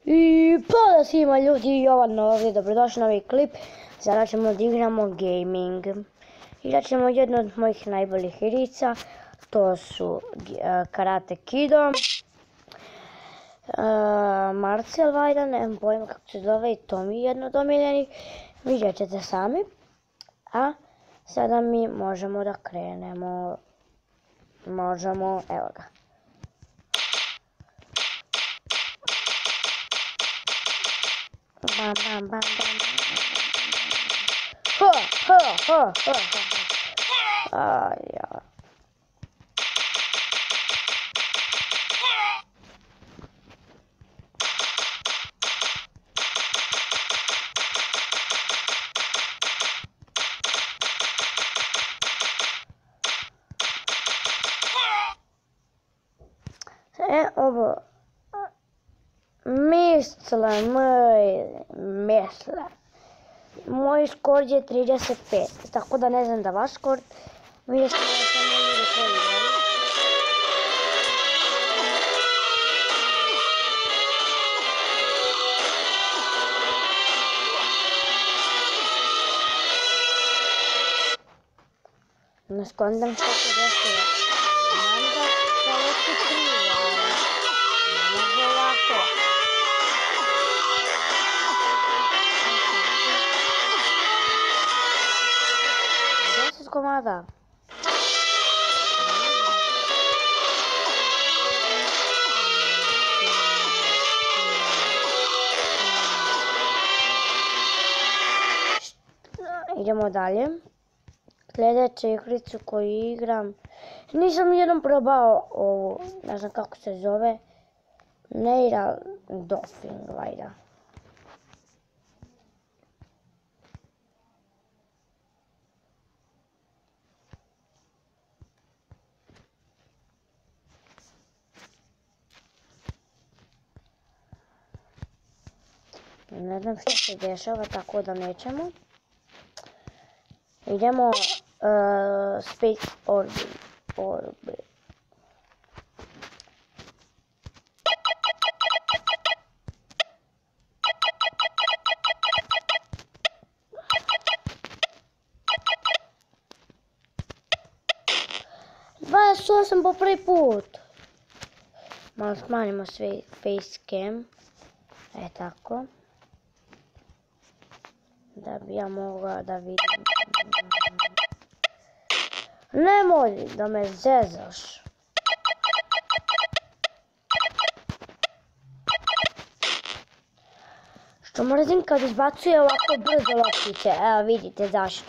I pozdrav svima ljudi, Jovan ovdje, dobrodošli na novi klip. Sada ćemo da igramo gaming. Igrat ćemo jednu od mojih najboljih igrica, to su Karate Kido. Marcel Vajda, nemam pojma kako se zove i to mi je jedno od omiljenih. Vidjet ćete sami. A sada mi možemo da krenemo. Možemo, evo ga. Bam, bam, bam, bam, ho, ho, ho, ho, ho. Aj, ja. Ovo misle. Moj skor je 35, tako da ne znam da vaš skor. Vidjet ćemo da sam ljudi koji igraju. Ne skontam što se desilo. Znam da to je krivo, ali ne može ovako. Komada. Idemo dalje. Sljedeću igricu koju igram. Nisam jednom probao ovu, ne znam kako se zove. Neira Dolphin, vajda. Ne znam što se dešava, tako da nećemo. Idemo Space Orbit. Sam po prvi put. Malo smanjimo sve facecam. Tako. Da bi ja mogla da vidim. Nemoj da me zezaš. Što mrzim kad izbacuje ovako brzo loptice. Evo vidite zašto.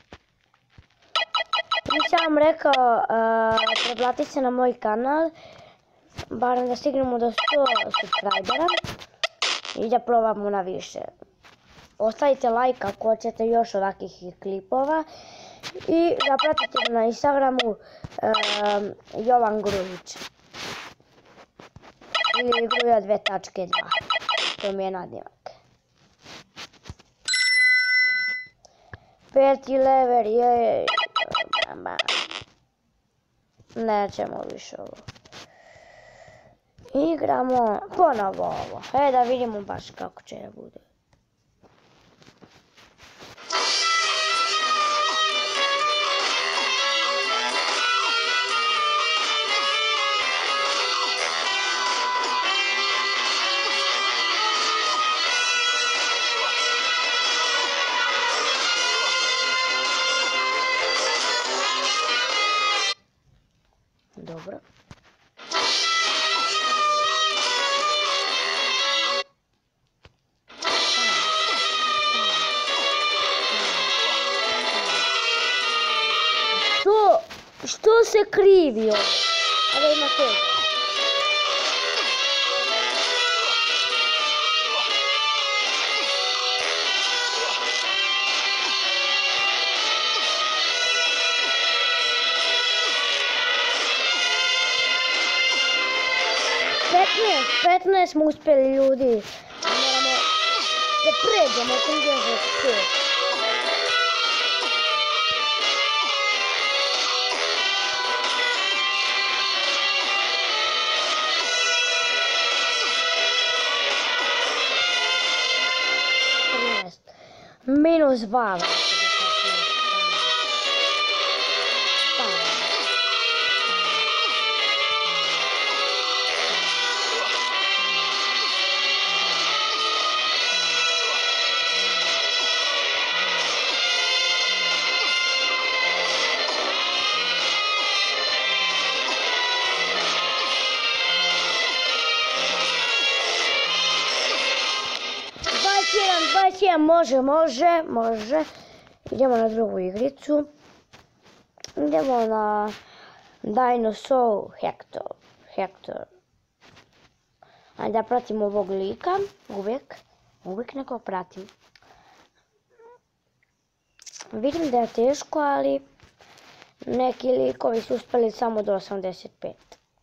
Nisam vam rekao, pretplati se na moj kanal, barem da stignemo do 100 subscribera i da probamo na više. Ostavite like ako hoćete još ovakvih klipova i zapratite na Instagramu Jovan Grujić ili Gruja 2.2, to mi je nadimak. 5. level je... Nećemo više ovo. Igramo ponovo ovo. Da vidimo baš kako će da bude. Dobro. Što se krivi ovo? Ali ima to. Petnaest smo uspjeli ljudi. Moramo da pređemo 35. -2. Može. Idemo na drugu igricu. Idemo na Dinosaur Hector. Ajde da pratim ovog lika. Uvijek neko pratim. Vidim da je teško, ali neki likovi su uspjeli samo do 85.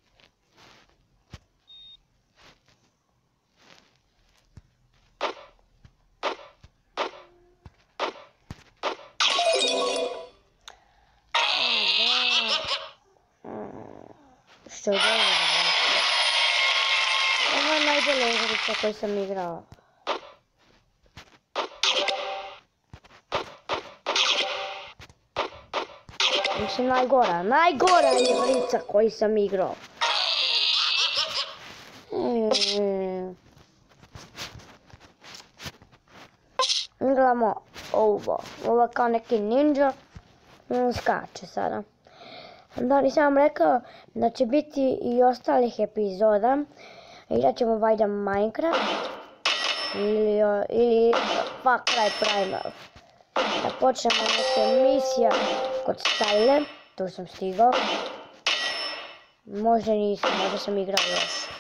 Što je dobro. Ovo je najbolja igrica koju sam igrao. Mislim najgora igrica koju sam igrao. Igramo ovo kao neki ninja. On skače sada. Da, nisam vam rekao da će biti i ostalih epizoda. Igrat ćemo valjda Minecraft ili Far Cry Primal. Da počnemo neke misija kod Style, tu sam stigao. Možda nisam, možda sam igrao još.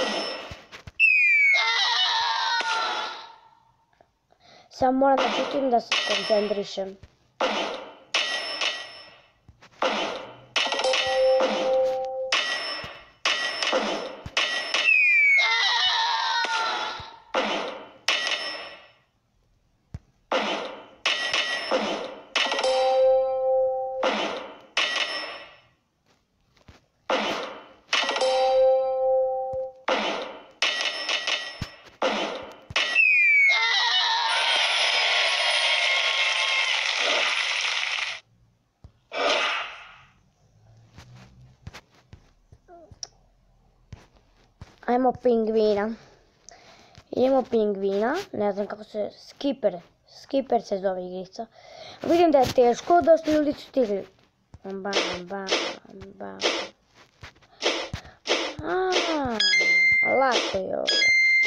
Samo moram da čutim da se koncentrišem. Ajmo pingvina. Idemo pingvina, ne znam kako se, Skipper se zove igrica. Vidim da je teško, dosta ljudi su stigli. Lako je ovo.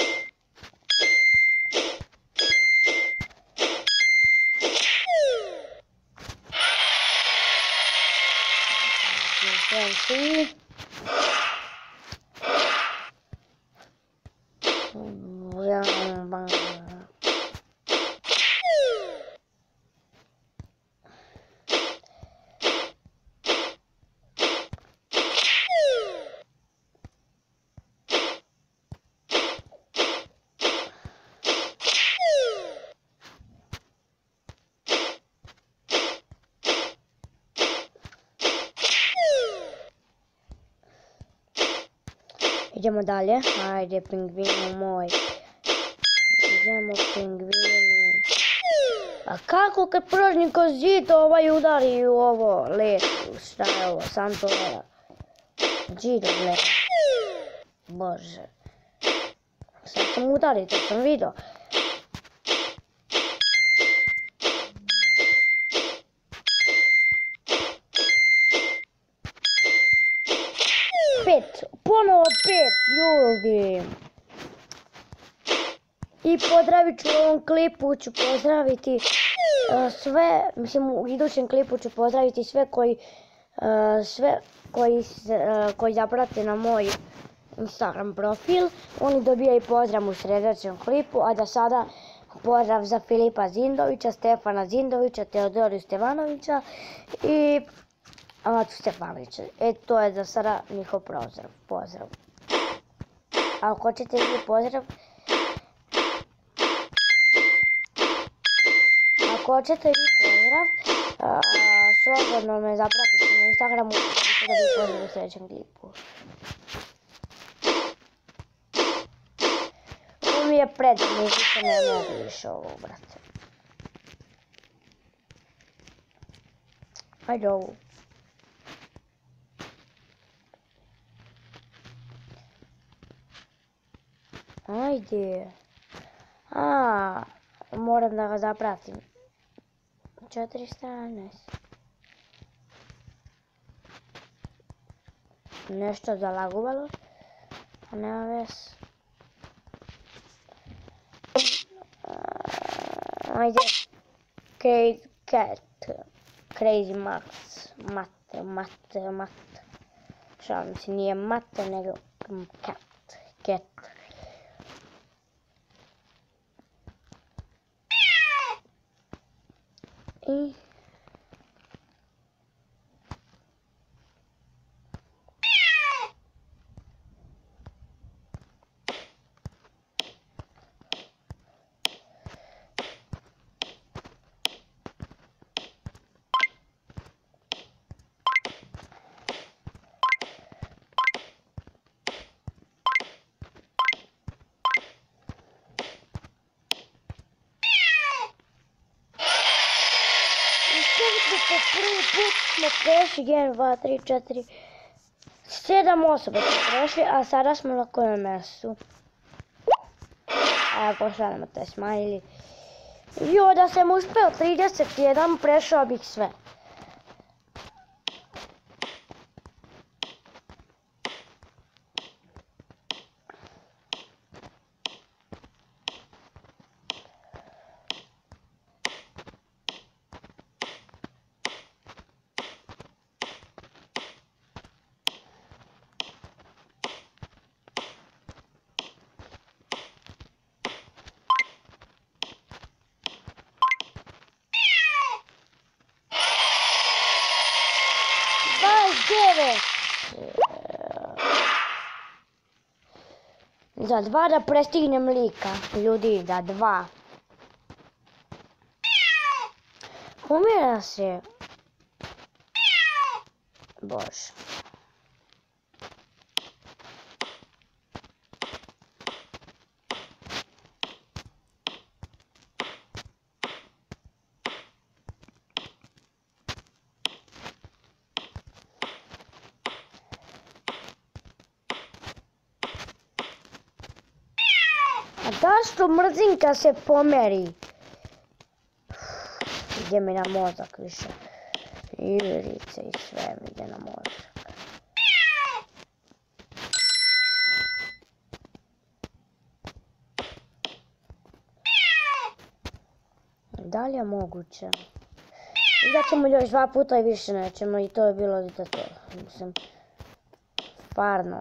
Idemo dalje, ajde pingvinu moj. Idemo pingvinu. A kako kad prođem kroz zid ovaj udari u ovo letu, šta je ovo, Santolera. Zidom letu. Bože. Sad sam udario, to sam vidio. Ponovo 5 ljudi. I pozdravit ću u ovom klipu, ću pozdraviti sve, mislim u idućem klipu ću pozdraviti sve koji zaprate na moj Instagram profil. Oni dobijaju pozdrav u sljedećem klipu, a da sada pozdrav za Filipa Zindovića, Stefana Zindovića, Teodoriju Stevanovića i Amatu Stefanovića. To je za sada njihov pozdrav. A ako hoćete vi pozdrav, slobodno me zapratite na Instagramu, da biste dobili pozdrav u sljedećem klipu. Ovo mi je predivno, više ne mogu više ovo, brate. Hajde ovu. Ajde. Moram da ga zapratim. 417. Nešto zalagovalo. A nema ves. Ajde. Crazy Max. Mat. Šalim se, nije mate, nego cat. I... Po prvi put smo prešli 1, 2, 3, 4, 7 osoba smo prešli, a sada smo na kojem mjestu. Evo, pošaljamo taj smiley. Jo, da sam uspeo 31, prešao bih sve. Za 2 da prestignem lika, ljudi, za 2. Pomjera se. Bože. A zašto mrzim kad se pomeri? Ide mi na mozak više. Igrice i sve mi ide na mozak. Da li je moguće? Idat ćemo još 2 puta i više nećemo i to je bilo za to. Mislim, stvarno.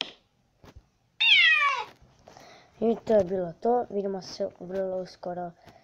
I to je bilo to, vidimo se vrlo uskoro.